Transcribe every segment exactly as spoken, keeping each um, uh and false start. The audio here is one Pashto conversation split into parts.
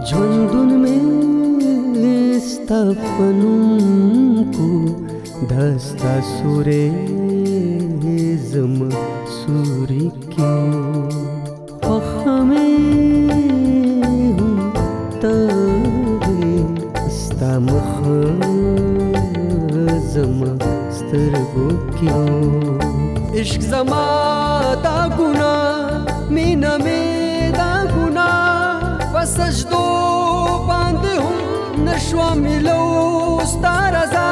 ژوندون مې ستا په نوم کو دا ستا سوری زما سوري کې خوښه مې هم ته ستا مخه زما سترګو کې عشق زما دا ګناه مینه مې دا ګناه په سجدو باندې هم نشوه میلو ستا رضا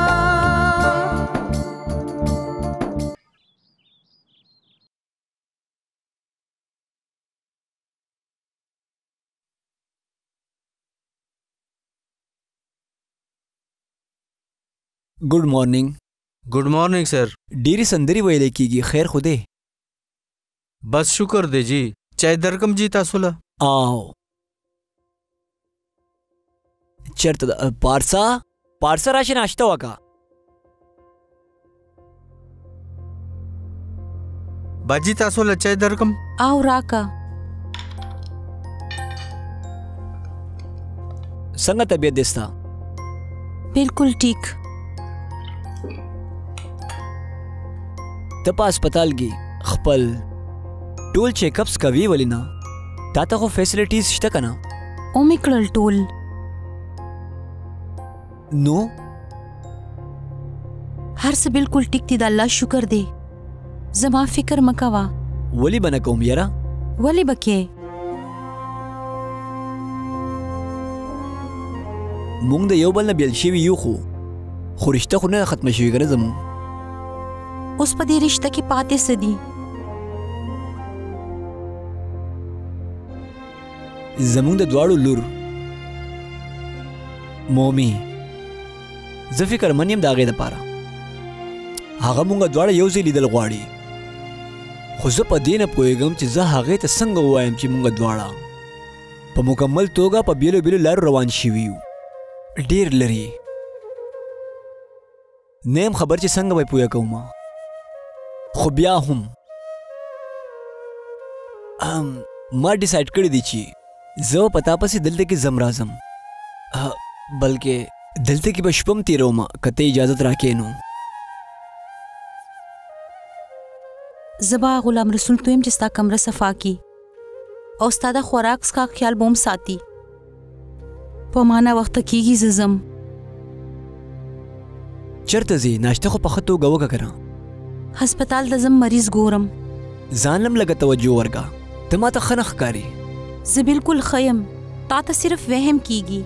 good morning. Good morning sir. डेरी संदरी वैले कीगी खैर खुदे बस शुक्र दे जी। चाय दरकम जी तासुला आओ चर्त पारसा पारसा राशि नाश्ता हुआ का बाजी तासुला चाय दरकम आओ राका संग तबीयत देस्ता बिल्कुल ठीक तपा अस्पताल गी खपल टोल चेकअप्स कवी वलिना ताता को फैसिलिटीज शता कना ओमिकल टोल नो हर से बिल्कुल टिक दी अल्लाह शुक्र दे जमा फिक्र मकावा वली बना कौम यारा वली बके मुंग द योबल न बेलशीवी यू खो खुरिश्ता खुने खत्म शवी करे जमू उस पर दे रिश्ता की पाते सदी जमूं द द्वाड़ू लुर मोमी जफिकर मनियम दागे द पारा हागा मुंगा द्वाड़ा योजी लीदल ग्वाड़ी खुज़ प दे न पोएगम ची ज़ा हागे त संग हुआयम ची मुंगा द्वाड़ा प मुकम्मल तोगा प बिलो बिलो लारू रवान शिवियू डेर लरी नेम खबर ची संग बाई पोया कौमा खुबिया हम मां डिसाइड कर दी ची जो पता पसी दिलते की जमराजम बल्कि दिलते की बशपम तीरो मां कते इजाजत राके नो जबा गुलाम रसूल तुम जिस्ता कमरा सफा की और उस्तादा खुराक का ख्याल बोम साती पमाना वक्त की ही जजम चरतजी नाश्ता को पखतो गवो का करा अस्पताल दजम मरीज गोरम जानम लगा तवज्जो वर्गा तमा तो खनख कारी ज बिल्कुल खयम ताता सिर्फ वहम कीगी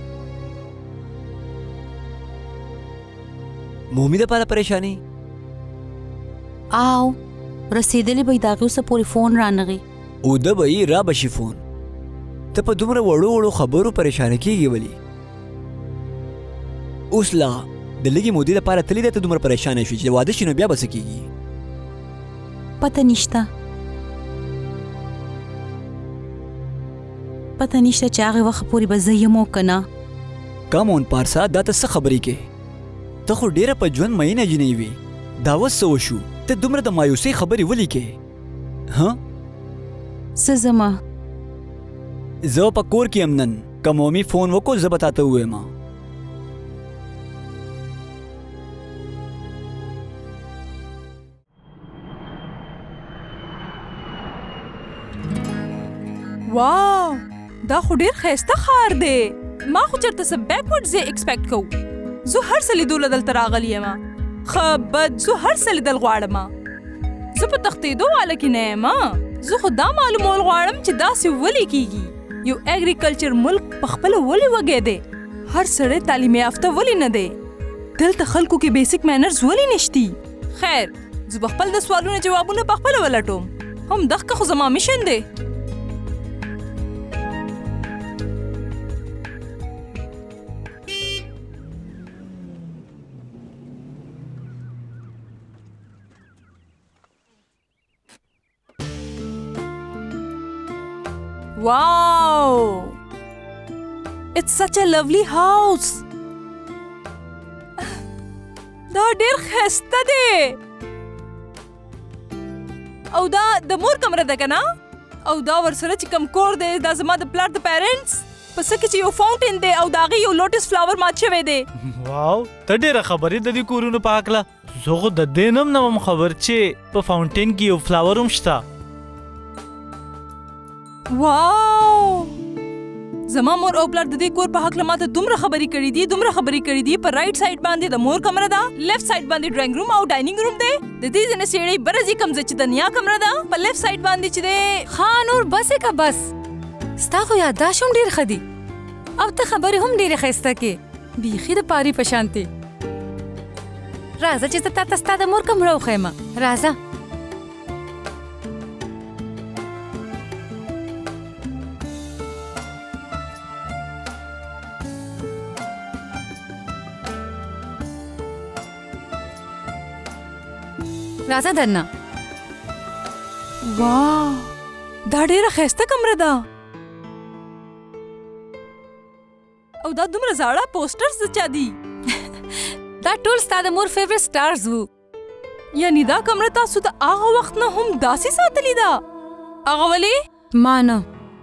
मोमिदा पाला परेशानी आओ रसीदली बई दागो से पूरी फोन रानगी उदा बई रा बशी फोन तप दुमरा वड़ो वड़ो खबरों परेशानी कीगी वली उसला दिल्ली की मोदी दा पाला तली दे तो दुमरा परेशान है फिज वादे शिनो ब्या बस कीगी पता निश्ता पता निश्ता चागे वक्त पूरी बज़यमो कना कम उन पारसा दाता स खबरी के तो खो डेरा पर जवन महीना जिनेवी दावत सोशु ते दुमरा द मायूसी खबरी वली के हाँ सजमा जो पकोर की अमनन कमोमी फोन वो को जबताते हुए माँ वाव دا خو ډیر ښایسته ښار دی ما خو چېرته څه بیکورډ ځای ایکسپیکټ کوو زه هر څه لیدلو دلته راغلی یم ښه بد زه هر څه لیدل غواړم زه په تښتېدو واله کې نه یم زه خو دا معلومول غواړم چې داسې ولې کیږي یو اګریکلچر ملک په خپله ولې وږی دی هر سړی تعلیم یافته ولې نه دی دلته خلکو کې بیسیک مینرز ولې نشتي خیر زه به خپل د سوالونو جوابونه په خپله ولټوم هم دغه خو زما میشن دی Wow! It's such a lovely house. دا ډیر ښایسته دی او دا د مور کمره ده کنه او دا ورسره چې کوم کور دی دا زما د پلار د پیرنټس پس کې چې یو فاونټین دی او د هغې یو لوټس فلاور مات شوی دی. واو ته ډېره خبرې د دې کورونو په هکله. زه خو د دې نه هم نه وم خبر چې په فاونټین کې یو فلاور هم شته. واو زما مور او پلار د دې کور په هکله ماته دومره خبرې کړي دي دومره خبرې کړي دي. په رایټ سایډ باندې د مور کمره ده، لیفټ سایډ باندې ډرایینګ روم او ډاینینګ روم دی. د دې ځینې سیړۍ بره ځي کوم ځای چې د نیا کمره ده. په لیفټ سایډ باندې چې دی ها نور بس یې که بس. ستا خو یادداشت هم ډېر ښه دي او ته خبرې هم ډېرې ښایسته کې، بیخي د پاري په شانتې. راځه چې زه تا ته ستا د مور کمره وښیم. راځه. راځه دننه. واو دا ډېره ښایسته کمره ده او دا دومره زاړه پوسټرز د چا دي؟ دا ټول ستا د مور فیوریټ سټارز وو. یعنی دا کمره تاسو د هغه وخت نه هم داسې ساتلې ده؟ هغه ولې؟ ما نه،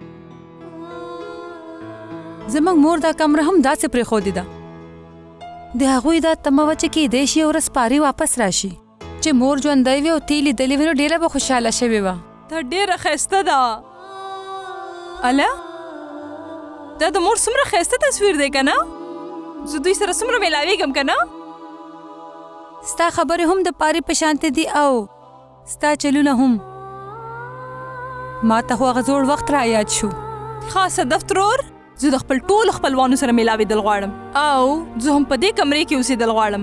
زموږ مور دا کمره هم داسې پرېښودې ده. د هغوی دا تمه وه چې کیدای شي یو ورځ پاري واپس راشي، چې مور ژوندی وي او ته یې لیدلې وي نو ډېره به خوشحاله شوې وه. دا ډېره ښایسته ده. اله دا د مور څومره ښایسته تصویر دی که نه؟ زه دوی سره څومره میلاویږم که نه؟ ستا خبرې هم د پاري په شانتې دي او ستا چلونه هم. ما ته خو هغه زوړ وخت را یاد شو. ښه صدف ترور، زه د خپل ټولو خپلوانو سره میلاوېدل غواړم او زه هم په دې کمرې کې اوسېدل غواړم.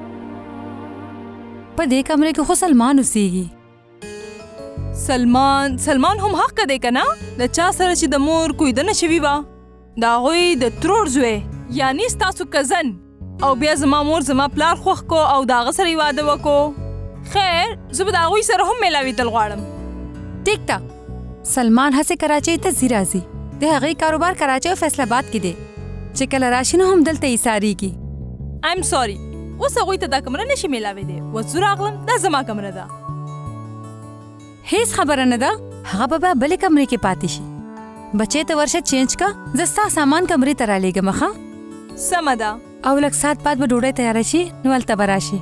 په دې کمرې کې خو سلمان اوسېږي. سلمان سلمان هم حق دی که نه؟ د چا سره چې د مور کویدنه شوې وه، د هغوی د ترور زوی یعنی ستاسو کزن. او بیا زما مور زما پلار خوښ کو او د هغه سره یې واده وکړو. خیر زه به د هغوی سره هم میلاوېدل غواړم. ټیک ده. سلمان هسې کراچۍ ته ځي راځي. د هغې کاروبار کراچۍ او فیصل آباد کې دی، چې کله راشي نو هم دلته ایسارېږي. ایم سوري، اوس هغوی ته دا کمره نشي میلاوېدی. اوس زه راغلم، دا زما کمره ده. هیڅ خبره نه ده، هغه به بیا بلې کمرې کې پاتې شي. بچې ته ورشه چینج کا، زه ستا سامان کمرې ته رالیږم. ښه سمه ده. او لږ ساعت بعد به ډوډۍ تیاره شي نو هلته به راشي.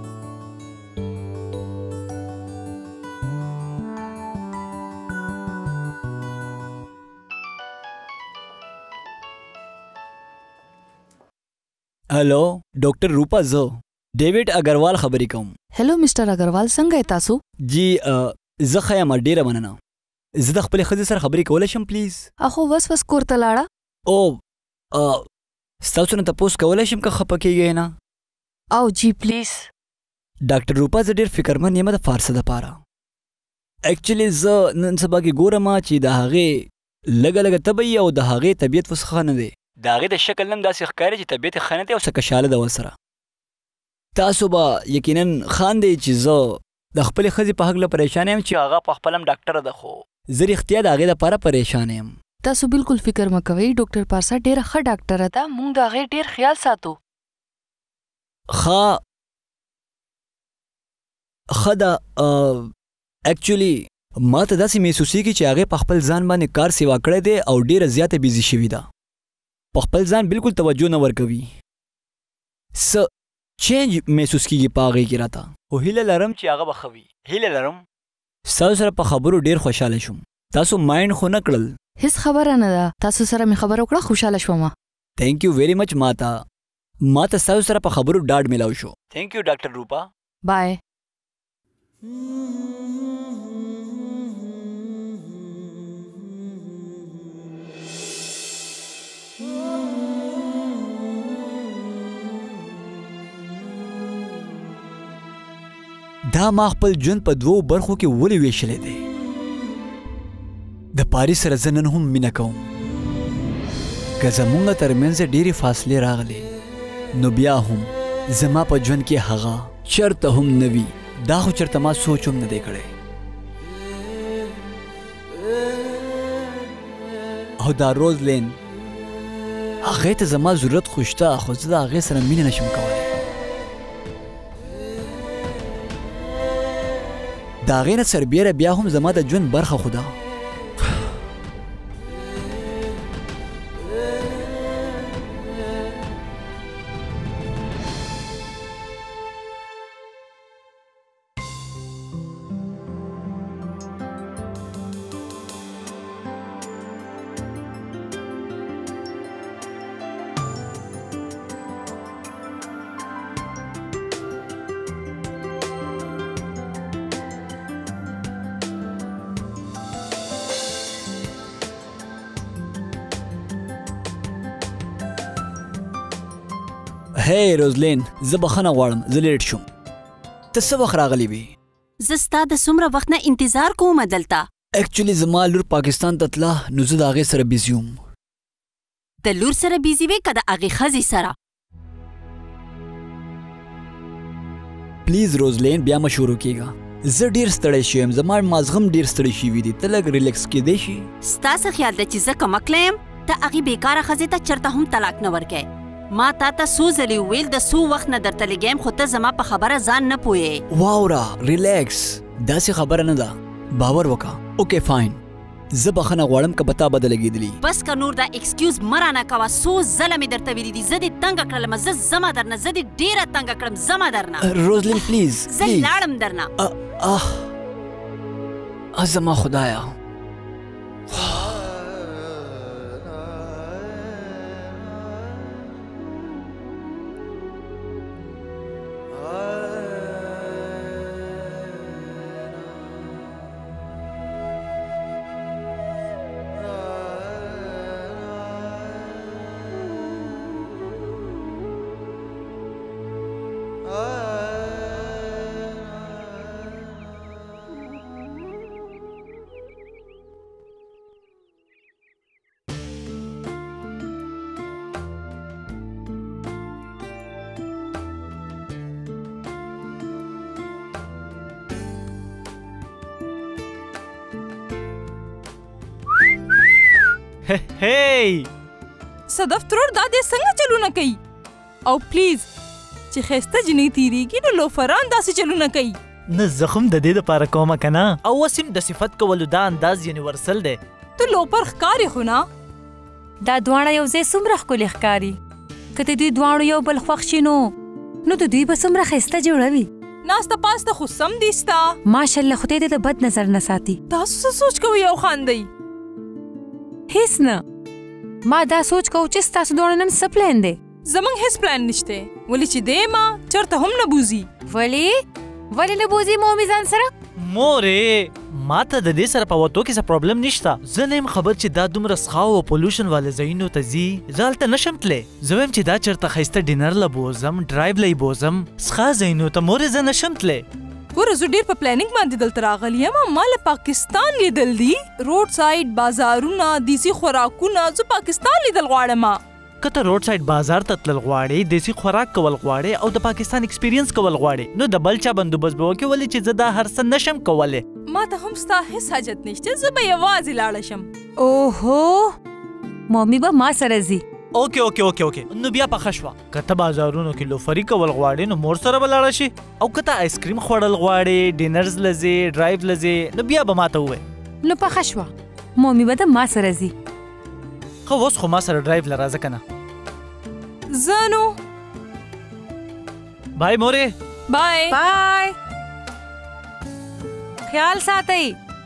هلو ډاکټر روپا، زه ډیوډ اګروال خبرې کوم. هلو مسټر اګروال، څنګه یې تاسو؟ جی زه ښه یم، ډېره مننه. زه د خپلې ښځې سره خبرې کولی شم پلیز؟ اخو وس وس کور ته لاړه؟ او ستاسو نه تپوس کولی شم که خفه کېږئ نه؟ او جی پلیز. ډاکټر روپا، زه ډېر فکرمند یم د فارسه دپاره. اکچولي زه نن سبا کې ګورم چې د هغې لږه لږه تبه یي او د هغې طبیعت اوس ښه نه دی. د هغې د شکل نه هم داسې ښکاري چې طبیعت یې ښه نه دی او څه کشاله ده ورسره. تاسو به یقینا خاندئ چې زه د خپلې ښځې په هکله پریشان یم چې هغه په خپله هم ډاکټره ده، خو زه رښتیا د هغې دپاره پریشان یم. تاسو بالکل فکر مه کوئ، ډاکټر پارسا ډېره ښه ډاکټره ده، موږ د هغې ډېر خیال ساتو. ښه ښه ده. اکچولي ما ته داسې محسوسېږي چې هغې په خپل ځان باندې کار سیوا کړی دی او ډېره زیاته بیزي شوې ده. په خپل ځان بالکل توجه نه ورکوي. څه چینج محسوس کېږي په هغې کې راته، خو هیله لرم چې هغه به ښه وي. هیله لرم. ستاسو سره په خبرو ډېر خوشحاله شوم. تاسو مایند خو نه کړل؟ هیڅ خبره نه ده، تاسو سره مې خبره وکړه، خوشحاله شوم. تھینک یو ویری مچ. ما ته ما ته ستاسو سره په خبرو ډاډ میلاو شو. تھینک یو ډاکټر روپا. بای. دا ما خپل ژوند په دوو برخو کې ولې ویشلی دی؟ د پاري سره زه نن هم مینه کوم. که زمونږ ترمنځ ډېرې فاصلې راغلې نو بیا هم زما په ژوند کې هغه چرته هم نه وي. دا خو چرته ما سوچ هم نه دی کړی. او دا روز لین هغې ته زما ضرورت خو شته، خو زه د هغې سره مینه نشم کولی. د هغې نه سربیره بیا هم زما د ژوند برخه خو ده. هی روزلین زه بخښنه غواړم زه لیټ شوم. ته څه وخت راغلی وې؟ زه ستا د څومره وخت نه انتظار کوم دلته. اکچولی زما لور پاکستان ته تله نو زه د هغې سره بیزي وم. د لور سره بیزي وې که د هغې ښځې سره؟ پلیز روزلین بیا مه شروع کېږه. زه ډېر ستړی شوی یم. زما مازغه هم ډېر ستړی شوي دي. ته لږ ریلیکس کېدی شي؟ ستا څه خیال ده چې زه کمکله یم؟ ته هغې بېکاره ښځې ته چېرته هم طلاق نه ورکوې. ما تا ته څو ځلې وویل د څو وخت نه درته لګیم خو ته زما په خبره ځان نه پوهې. واوره ریلیکس داسې خبره نه ده. باور وکړه. اوکې فاین زه بخښنه غواړم که په تا بده لګېدلي. بس که نور دا ایکسکیوز مه رانه کوه. څو ځله مې درته ویلي دي زه دې تنګه کړلم. زه ځمه درنه. زه دې ډېره تنګه کړم. ځمه درنه. روزلین پلیز زه لاړم درنه. آه آه زما خدایا. هی صدف ترور دا دې څنګه چلونه کوي؟ او پلیز چې ښایسته جنۍ تېرېږي نو لوفران داسې چلونه کوي. نه زخم د دې دپاره کومه که نه. او اوس هم د صفت کولو دا انداز یونیورسل دی. ته لوپر ښکارې خو نه. دا دواړه یو ځای څومره ښکلي ښکاري. که د دوی دواړو یو بل خوښ شي نو نو د دوی به څومره ښایسته جوړوي. ناسته پاسته خو سم دي ستا. ماشاءالله خدای دې د بد نظر نه ساتي. تاسو څه سوچ کوئ او خاندئ؟ هیڅ نه. ما دا سوچ کوو چې ستاسو دواړو نن څه پلان دی؟ زموږ هیڅ پلان نشته. ولې چې دی ما چېرته هم نه بوځي. ولې ولې نه بوځي مومي ځان سره؟ مورې ما ته د دې سره په وتو کې څه پرابلم نشته. زه نه یم خبر چې دا دومره څښاو او پولوشن والے ځایونو ته ځي. زه هلته نشم تللی. زه وایم چې دا چېرته ښایسته ډینر له بوځم ډرایو له یې بوځم څښا ځایونو ته. مورې زه نشم تللی. ګوره زه ډېر په پلانینګ باندې دلته راغلی یم. ما له پاکستان لیدل دي. روډ سایډ بازارونه دیسي خوراکونه. زه پاکستان لیدل غواړم. که ته روډ سایډ بازار ته تلل غواړې دیسي خوراک کول غواړې او د پاکستان ایکسپیرینس کول غواړې نو د بل چا بندوبست به وکړې. ولې چې زه دا هر څه نشم کولی. ما ته هم ستا هیڅ حاجت نشته. زه به یوازې لاړه شم. اوهو مومي به ما سره ځي. اوکې اوکې اوکې اوکې نو بیا پخه شوه. که ته بازارونو کې لوفري کول غواړې نو مور سره به لاړه شي. او که ته آیسکریم خوړل غواړې ډینرز له ځې ډرایو له ځې نو بیا به ما ته ووایې. نو پخه شوه. مومي به د ما سره ځي. ښه اوس خو ما سره ډرایو له راځه که نه. زه نو بای مورې. بای بای. خیال ساتئ.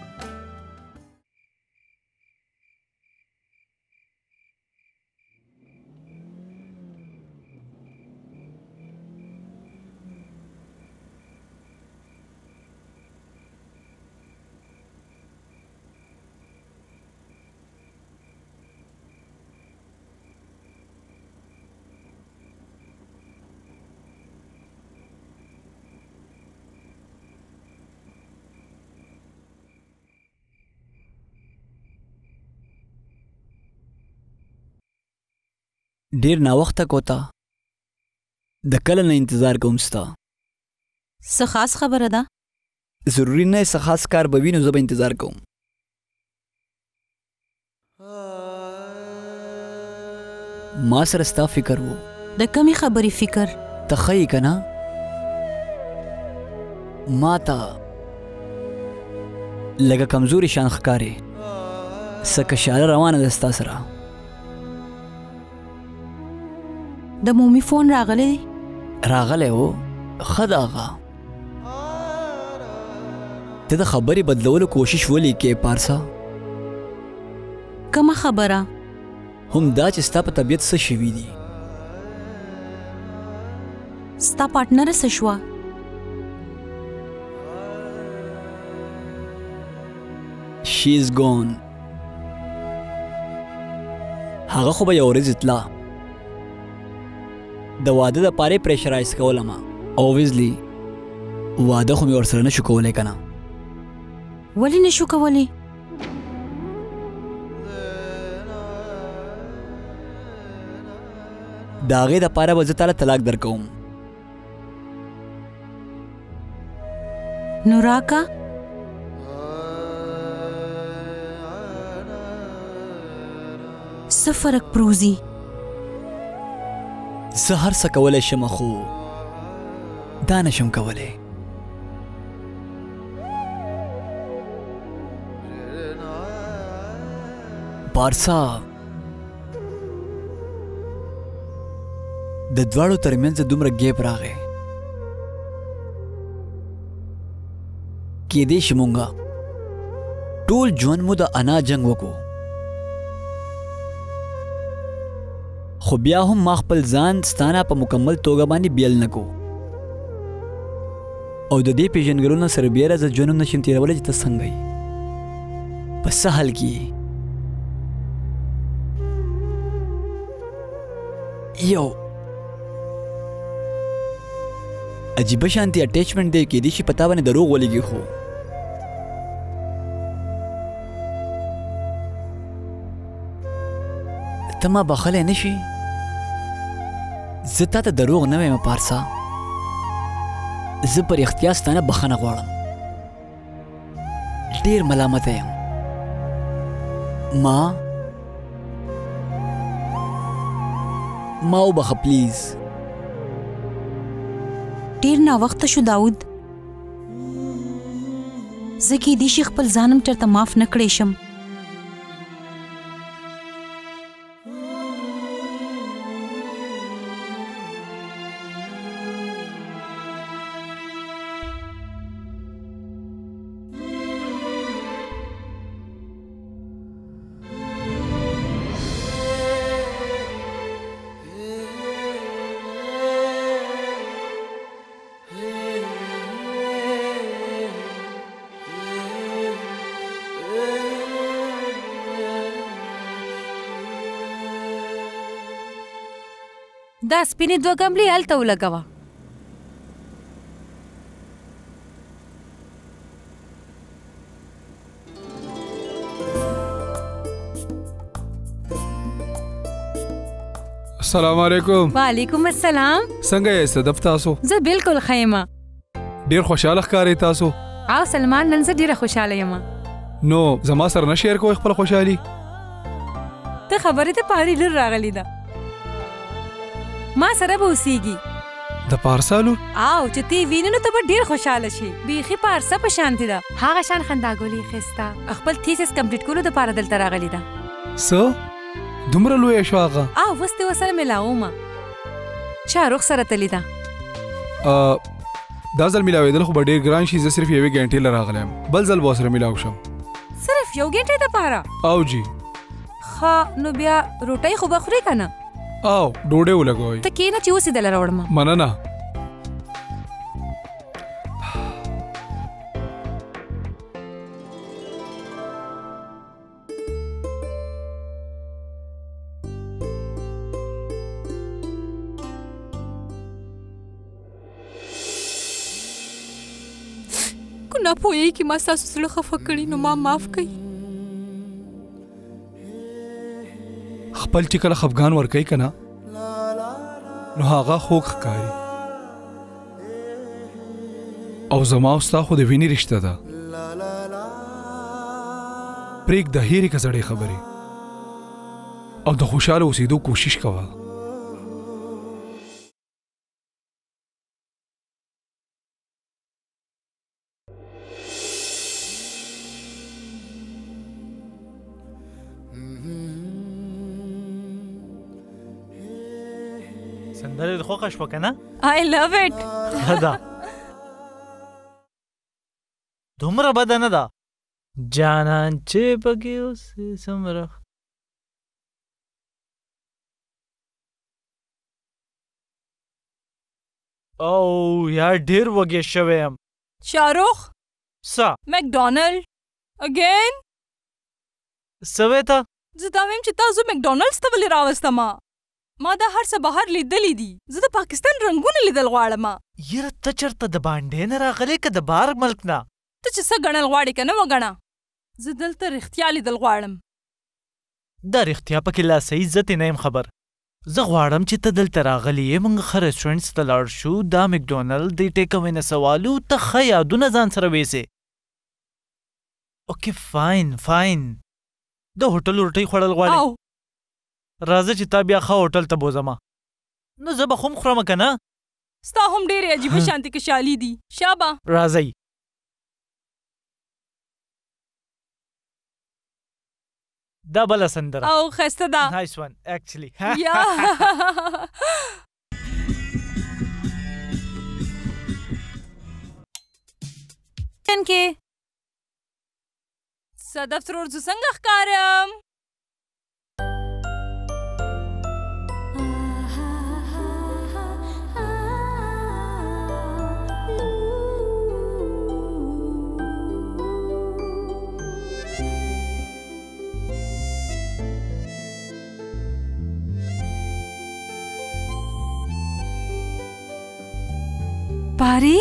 ډیر ناوخته کوتا د کله نه انتظار کوم ستا. څه خاص خبره ده؟ ضروري نه څه خاص کار به وي نو زه به انتظار کوم. ما سره ستا فکر و. د کمې خبرې فکر؟ ته ښه یې که نه؟ ما ته لږه کمزوري شان ښکارې. څه کشاله روانه ده ستا سره. د مومي فون راغلی دی؟ راغلی و. ښه ده هغه. ته د خبرې بدلولو کوشش ولې کې پارسا؟ کومه خبره؟ هم دا چې ستا په طبیعت څه شوي دي. ستا پارټنره څه شوه؟ She is gone. هغه خو به یو ورځ تله د واده د پاره پریشرایز کولم اوبویسلی واده خو مې ورسره نشو کولی که نه ولې نشو کولی د هغې دپاره به زه تاله طلاق درکوم نو راکه څه فرق پروزي زه هر څه کولی شم خو دا نشم کولی پارسا د دواړو ترمنځ دومره ګیپ راغی کېدای شي مونږه ټول ژوند مو د انا جنګ وکړو خو بیا هم ما خپل ځان ستانه په مکمل توګه باندې بیل نه کو او د دې پیژنګلو نه سربیره زه ژوند نشم تېرولی چې ته څنګه یې په څه حال کې یې یو عجیبه شانتي اټیچمنټ دی کېدای شي په تا باندې دروغ ولګي خو ته ما بخلی نه شي زه تا ته دروغ نه وایم پارسا زه پر اختیار ستانه بخښنه غواړم ډېر ملامته یم ما ما وبخه پلیز ډیر ناوخته شو داود زه کېدای شي خپل ځانم چېرته معاف نه کړی شم دا سپینې دوه ګملې هلته ولګوه السلام علیکم وعلیکم السلام څنګه یې صدف تاسو زه بالکل ښه یم ډېر خوشحاله ښکارئ تاسو او سلمان نن زه ډېره خوشحاله یم نو زما سره نه شیر کوئ خپل خوشحالي ته خبرې ته پاري لور راغلی ده ما سره به اوسېږي د پارسا لور او چې ته یې وینې نو ته به ډېر خوشحاله شي بیخي پارسا په شانتې ده هغه شان خنداګولې ښایسته خپل تیسس کمپلیټ کولو دپاره دلته راغلې ده څه دومره لویه شو هغه او اوس دې ورسره میلاومه شاهرخ سره تللې ده دا ځل میلاوېدل خو به ډېر ګران شي زه صرف یوې ګنټې له راغلی یم بل ځل به ورسره میلاو شم صرف یو ګنټې دپاره او جی ښه نو بیا روټۍ خو به خورې که نه او ډوډۍ ولګوئ ته کښېنه چې اوس یې دله راوړمه مننه کو نه پوهېږي چې ما ستاسو زړه خفه کړي نو ما معاف کړئ خپل چې کله خفګان ورکوي که نه نو هغه خوږ ښکاري او زما او ستا خو د وینې رشته ده پرېږده هېرې که زړې خبرې او د خوشحاله اوسېدو کوشش کوه سندره دې خوښه شوه که نه I love it ښه ده دومره بده نه ده جانان چې پکې اوسې څومره او یا ډېر وږی شوی یم شاهرخ څه مکډونالډ اګین څه وې ته زه دا وایم چې تاسو مکډونالډز ته ولې راوستما ما دا هر څه بهر لیدلی دي. زه د پاکستان رنګونه لیدل غواړم. یره ته چرته د باندې نه راغلی که د بار ملک نه؟ ته چې څه ګڼل غواړې که نه وګڼه. زه دلته رښتیا لیدل غواړم. دا رښتیا پکې لا صحیح زه ترې نه یم خبر. زه غواړم چې ته دلته راغلی یې، موږ ښه رسټورنټس ته لاړ شو، دا مکډونالډ د ټیک اوې نه سوالو، ته ښه یادونه ځان سره ویسې. اوکې فاین فاین. د هوټل روټۍ خوړل غواړې؟ راځه چې تا بیا ښه هوټل ته بوځمه. نو زه به خو هم خورم که نه؟ ستا هم ډېرې عجیبه شانتې کشالي دي. شابه راځئ. دا بله سندره او ښایسته ده. نایس ون اکچولی. یا کې صدف ترور زه څنګه ښکارم؟ پاری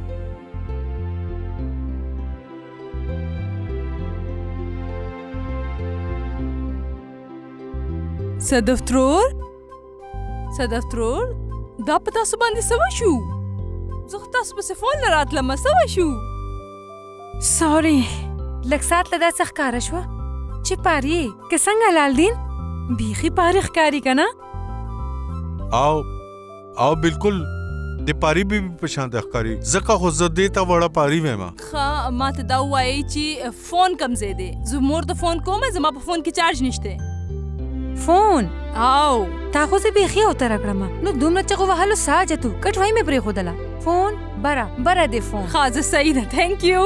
صدف ترور صدف ترور دا په تاسو باندې څه وشو؟ زه خو تاسو پسې فون نه راتلم. څه وشو؟ سوري لږ ساعت له داسې ښکاره شوه چې پاری که څنګه لالدین بیخي پاری ښکاري که نه؟ او او بالکل د پاری بي په شان د ښکاري، ځکه خو زه دې ته وړه پاری ویم. ښه ما ته دا ووایئ چې فون کم ځای دی. زه مور ته فون کوم، زما په فون کې چارج نشته. فون او تا خو زه بیخي اوتره کړم، نو دومره چغو وهلو ساجتو کټوۍ مې پرېښودله. فون بره بره دی فون. ښه زه صحیح ده. تھینک یو.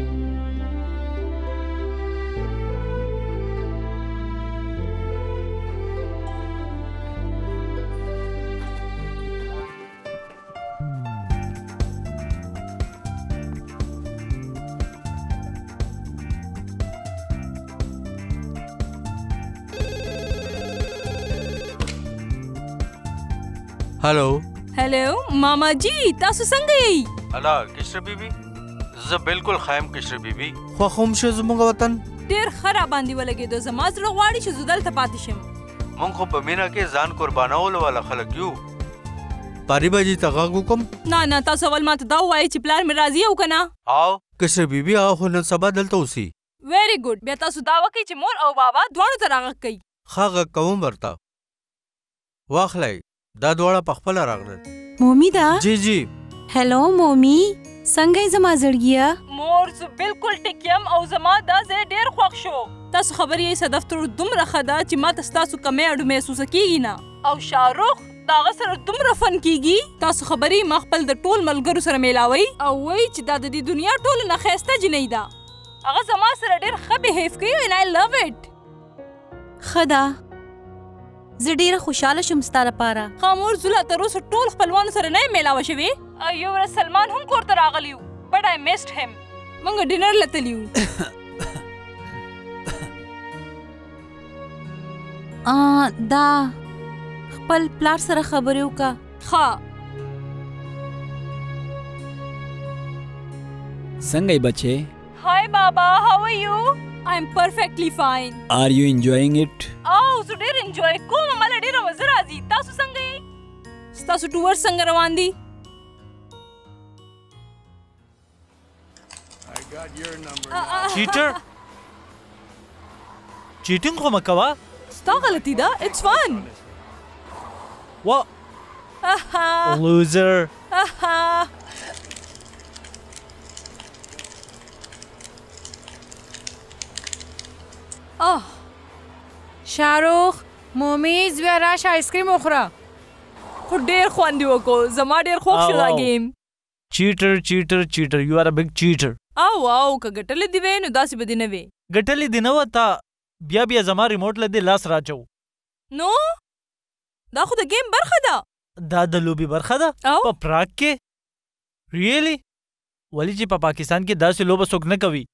هلو هلو ماما جی تاسو څنګه یې؟ الا کشر بیبي زه بالکل خایم کشر بیبي خو هم شه زموږ وطن ډېر ښه راباندې ولګېدو. زما زړه غواړي چې زه دلته پاتې شم. مونږ خو په مینه کې ځان قربانولو والا خلک یو. پاری باجي ته غږ وکم؟ نه نه تاسو اول ماته دا ووایئ چې پلار مې راضي او که نه؟ او کشر بیبي او خو نن سبا دلته اوسي. ویری ګډ. بیا تاسو دا وکئ چې مور او بابا دواړو ته راغږ کوئ. ښه غږ کوم ورته. واخلئ دا دواړه په خپله راغلل. مومی دا؟ جی جی. هلو مومی څنګه یې زما زړګیه؟ مور زه بالکل ټیک یم او زما دا ځای ډېر خوښ شو. تاسو خبر یې صدف ترور دومره ښه ده چې ما ته ستاسو کمی اډو محسوسه کېږي نه. او شاهرخ د هغه سره دومره فن کېږي. تاسو خبر یې ما خپل د ټول ملګرو سره میلاوئ او وایي چې دا د دې دنیا ټولو نه ښایسته جینۍ ده. هغه زما سره ډېر ښه بهیو کوي and I love it. ښه ده زه ډېره خوشحاله شوم ستا لپاره. ښه مور زه لا تر اوسه ټول خپلوانو سره نه یم میلاوه شوې. یو ورځ سلمان هم کور ته راغلی و بټ I missed him. موږ ډینر له تلي وو. دا خپل پلار سره خبرې وکړه. ښه څنګه یې بچې؟ Hi Baba, how are you? I'm perfectly fine. Are you enjoying it? او زه ډېر انجوای کوم. ماله ډېره مزه راځي. تاسو څنګه یې؟ ستاسو ټور څنګه روان دي؟ چیټر چیټینګ خو مه کوه. ستا غلطي ده. It's fun. What? Loser. آه شاهرخ مومیز بیا راشه آیسکریم وخوره. خو ډېر خوند یې وکړو. زما ډېر خوښ شو دا ګیم. چیټر چیټر چیټر یو آر ا بگ چیټر. او او که ګټلې دې وې نو داسې به دې نه وې. ګټلې دې نه وه تا بیا بیا زما ریموټ له دې لاس راچو. نو دا خو د ګیم برخه ده. دا د لوبې برخه ده په پراګ کې؟ ریئلی؟ ولې چې په پاکستان کې داسې لوبه څوک نه کوي.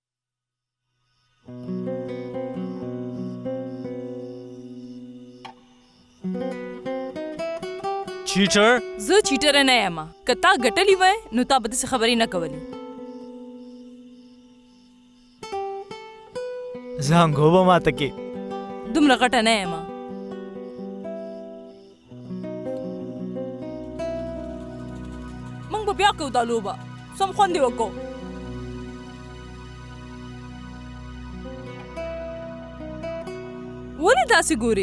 چیټر زه چیټر نه یم که تا ګټلی وای نو تا به داسې خبرې نه کولې زانګو به ماته کې دومره غټه نه یم موږ به بیا کوو دا لوبه سم خوند یې وکړو ولې داسې ګورې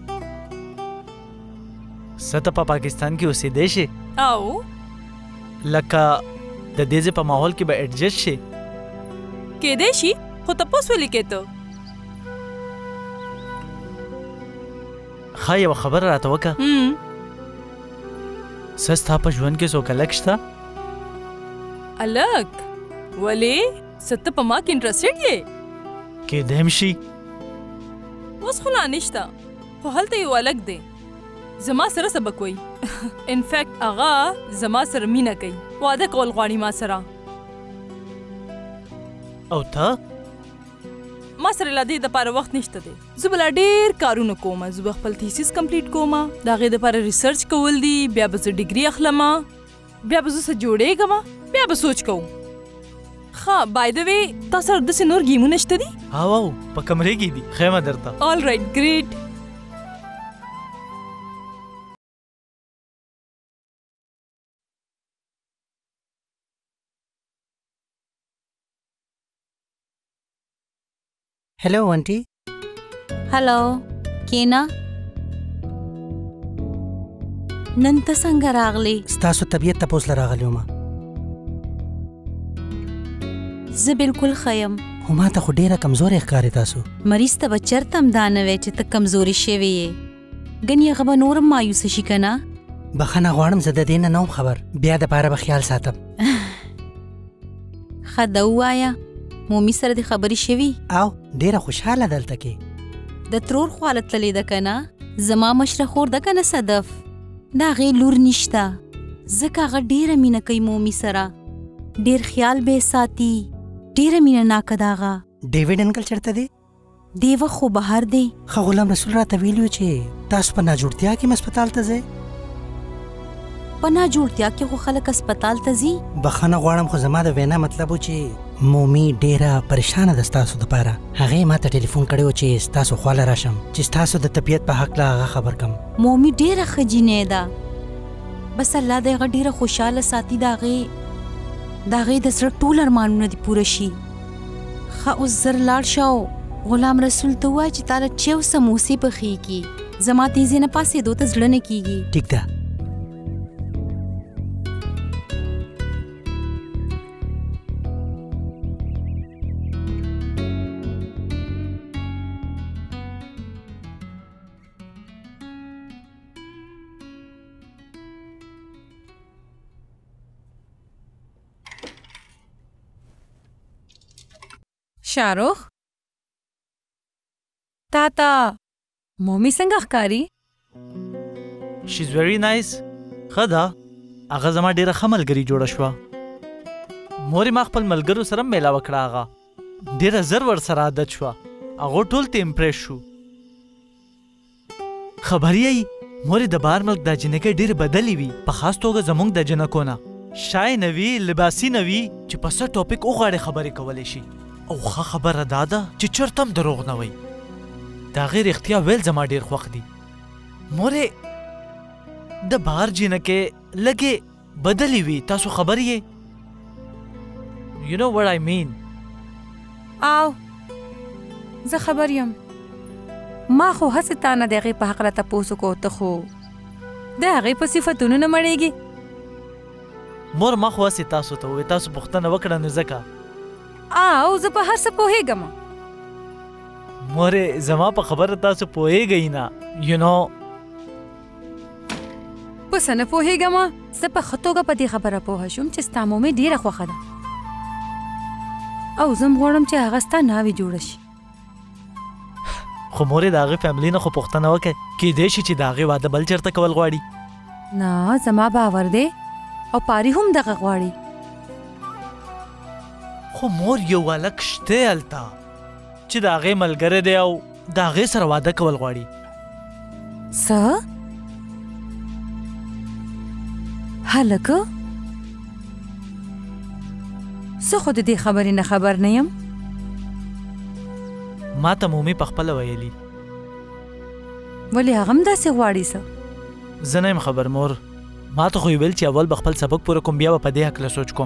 څه ته په پاکستان کې اوسېدی شي او لکه د دې ځای په ماحول کې به ایډجسټ شي کېدی شي خو تپوس ولې کې ته ښه یوه خبره راته وکړه څه ستا په ژوند کې څوک هلک شته هلک ولې څه ته په ما کې انټرسټډ یې کېدی هم شي اوس خو لا نشته خو هلته یو هلک دی زما سره سبق وایي انفیکټ هغه زما سره مینه کوي واده کول غواړي ما سره او ته ما سره لا دې دپاره وخت نشته دی زه به لا ډېر کارونه کوم زه به خپل تھیسیس کمپلیټ کوم د هغې دپاره ریسرچ کول دي بیا به زه ډګري اخلم بیا به زه څه جوړېږم بیا به سوچ کوو ښه بای د وې تا سره داسې نور ګیمونه شته دي او او په کمرې کې دي خیمه درته آل رایټ ګریټ hello aunty hello केना नन ته څنګه راغلی ستاسو طبیعت تپوس له راغلی وم زه بالکل ښه یم خو ما ته خو ډېره کمزورې ښکارې تاسو مریض ته به چېرته هم دا نه وی چې ته کمزورې شوې یې ګنې هغه به نور هم مایوسه شي که نه بخښنه غواړم زه د دې نه نه وم خبر بیا دپاره به خیال ساتم ښه ده ووایه مومي سره دې خبرې شوي او ډېره خوشحاله دلته کې د ترور خواله تللې ده که نه زما مشره خور ده که نه صدف د هغې لور نشته ځکه هغه ډېره مینه کوي مومي سره ډېر خیال به یې ساتي ډېره مینه ناکه ده هغه ډیوډ انکل چېرته دی دی وخت خو بهر دی ښه غلام رسول راته ویلي وو چې تاسو په ناجوړتیا کې م هسپتال ته ځئ په ناجوړتیا کې خو خلک هسپتال ته ځي بخښنه غواړم خو زما د وینا مطلب و چې مومي ډېره پریشانه ده ستاسو دپاره هغې ما ته ټلیفون کړی و چې ستاسو خواله راشم چې ستاسو د طبیعت په هکله هغه خبر کړم مومي ډېره ښه جینۍ ده بس الله د هغه ډېره خوشحاله ساتي د هغې د هغې د زړه ټول ارمانونه دې پوره شي ښه اوس زر لاړ شه او غلام رسول ته ووایه چې تا له چیو سموسې پخېږي زما تیزې نه پاسېدو ته زړه نه کېږي ټیک ده شاروخ تا ته مومي څنګه ښکاري شي از ویری نایس ښه ده هغه زما ډېره ښه ملګري جوړه شوه مورې ما خپل ملګرو سره میله وکړه هغه ډېره زر ورسره عادت شوه هغو ټول ته امپریس شو خبر یې مورې د بهر ملک دا جنکۍ ډېرې بدلې وي په خاص توګه زموږ د جنکو نه شای نه وي لباسي نه وي چې په څه ټاپک وغواړې خبرې کولی شي او ښه خبره دا ده چې چېرته هم دروغ نه وایي د هغې رښتیا ویل زما ډېر خوښ دي مورې د بهر جنکې لږې بدلې وي تاسو خبر یې یو نو وټ آی مین او زه خبر یم ما خو هسې تا نه د هغې په هکله تپوس وکړو ته خو د هغې په صفتونو نه مړېږي مور ما خو هسې تاسو ته ووایي تاسو پوښتنه وکړه نو ځکه او زه په هر څه پوهېږم مورې زما په خبره تاسو پوهېږئ نه یو نو په څه نه پوهېږم زه په ښه توګه په دې خبره پوهه شوم چې ستا مومې ډېره خوښه ده او زه هم غواړم چې هغه ستا ناوې جوړه شي خو مورې د هغې فیملي نه خو پوښتنه وکړئ کیدی شي چې د هغې واده بل چېرته کول غواړي نه زما باور دی او پاري هم دغه غواړي خو مور یو هلک شته هلته چې د هغې ملګری دی او د هغې سره واده کول غواړي څه هلکه زه خو د دې خبرې نه خبر نه یم. ما ته مومي پخپله ویلي. ولې هغه هم داسې غواړي څه؟ زه نه یم خبر مور. ما ته خو یې ویل چې اول به خپل سبق پوره کوم بیا به په دې هکله سوچ کوم.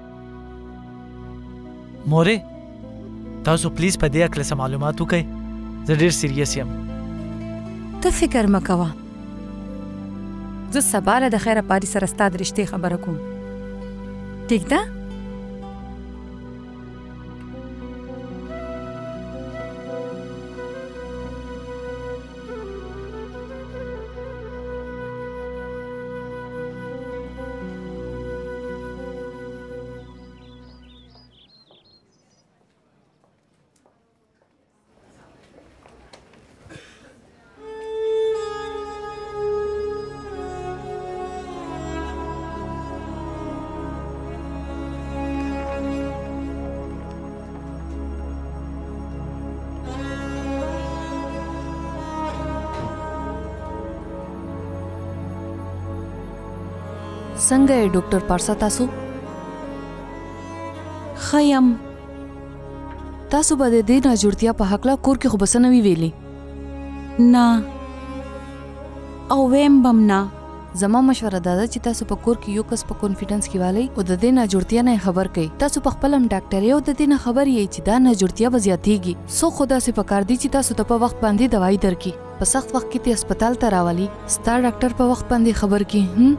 مورې تاسو پلیز په دې هکله څه معلومات وکئ. زه ډېر سیریس یم. ته فکر مه کوه. زه سبا له د خیره پاري سره ستا د رشتې خبره کوم. ټیک ده؟ څنګه یې ډاکټر پارسا تاسو؟ ښه یم. تاسو به د دې ناجوړتیا په هکله کور کې خو به څه نه وي ویلي؟ نه او ویم به م نه. زما مشوره دا ده چې تاسو په کور کې یو کس په کانفیډنس کې والی او د دې ناجوړتیا نه خبر کړئ. تاسو په خپل هم ډاکټر یې او د دې نه خبر یې چې دا ناجوړتیا به زیاتېږي. څو خو داسې پکار دي چې تاسو ته په وخت باندې دوايي درکړي. په سخت وخت کې ته هسپتال ته راولي ستا ډاکټر په وخت باندې خبر کړي. هم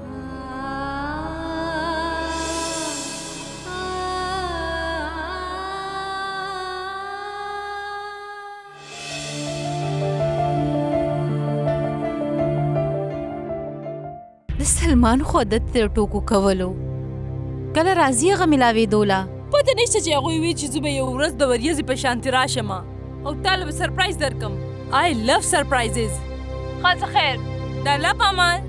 سلمان خو عادت دی ټوکو کولو. کله راځي هغه ملاوېدوله. پته نشته چې هغوی وی چې زه به یوه ورځ د وریځې په شانتې راشم او تاله به سرپرایز درکم. آی لف سرپرایزز. ښه څه خیر. د الله په امان.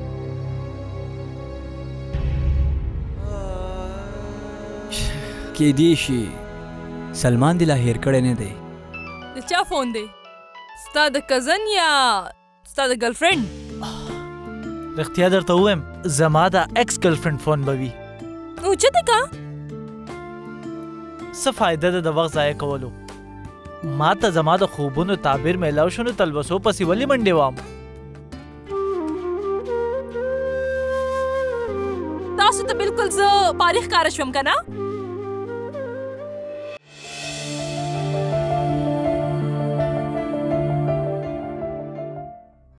کیدای شي سلمان دې لا هیر کړی نه دی. د چا فون دی؟ ستا د کزن یا ستا د ګرل فرینډ؟ رښتیا درته ووایم زما د ایکس ګرل فرینډ فون به وي. اوچته کا څه فایده ده د وخت ضایع کولو. ما ته زما د خوبونو تعبیر میلاو شو نو تلبسو پسې ولې منډې وام. تاسو ته بالکل زه پاري ښکاره شوم که نه؟